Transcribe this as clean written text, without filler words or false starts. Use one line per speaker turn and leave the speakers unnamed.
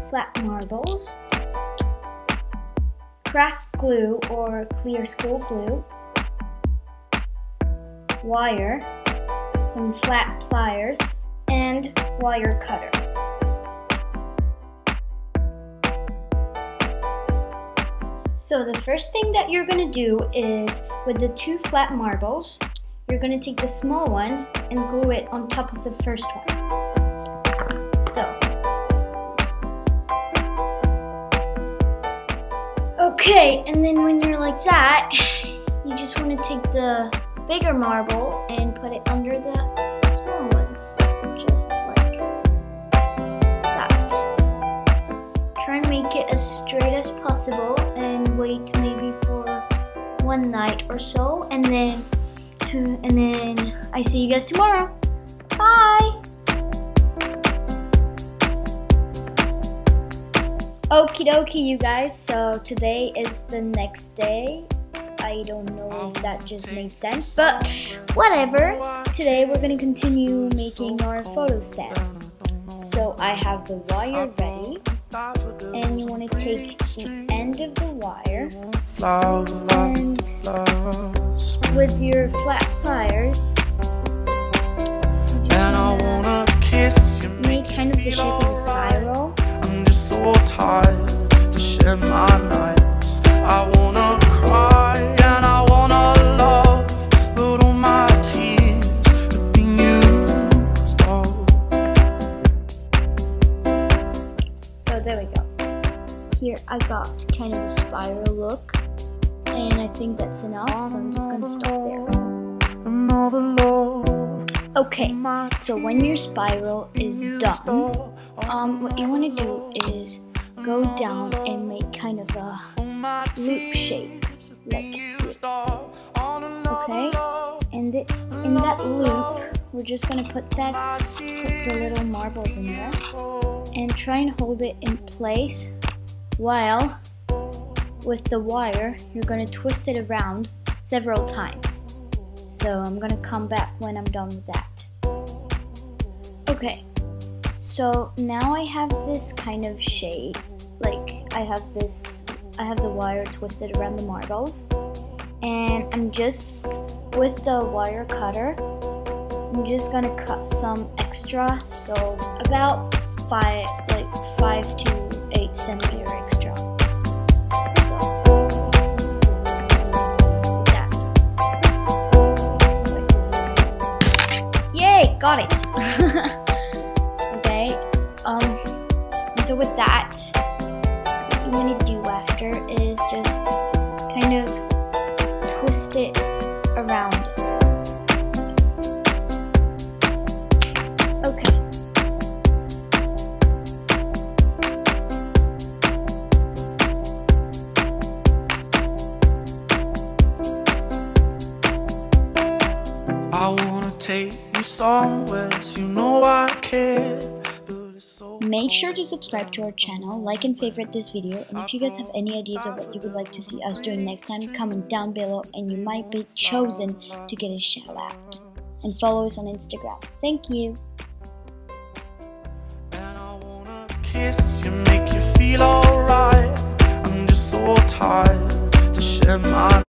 flat marbles, craft glue or clear school glue, wire, some flat pliers, and wire cutter. So the first thing that you're going to do is, with the 2 flat marbles, you're going to take the small one and glue it on top of the first one. So, okay, and then when you're like that, you just want to take the bigger marble and put it under the small ones, just like that. Try and make it as straight as possible and wait maybe for 1 night or so, and then I see you guys tomorrow. Bye! Okie dokie, you guys, so today is the next day. I don't know if that just made sense, but whatever. Today we're going to continue making our photo stand. So I have the wire ready, and you want to take the end of the wire and with your flat pliers, you just make kind of the shape of a spiral.
I'm just so tired to share my nights. I wanna cry and I wanna love, but all my tears have been used up.
So there we go. Here I got kind of a spiral look, and I think that's enough, so I'm just going to stop there. Okay, so when your spiral is done, what you want to do is go down and make kind of a loop shape, like here. Okay, and in that loop, we're just going to put the little marbles in there, and try and hold it in place while with the wire you're going to twist it around several times. So I'm going to come back when I'm done with that. Okay, so now I have this kind of shape, like I have the wire twisted around the marbles, and I'm just, with the wire cutter, I'm just going to cut some extra, so about 5 to 8 centimeter extra. Got it. Okay. So with that, what you want to do after is just kind of twist it around. Okay.
I wanna take you somewhere, so you know I care.
Make sure to subscribe to our channel, like and favorite this video, and if you guys have any ideas of what you would like to see us doing next time, comment down below and you might be chosen to get a shout out. And follow us on Instagram. Thank you.
And I wanna kiss you, make you feel alright. I'm just so tired to share my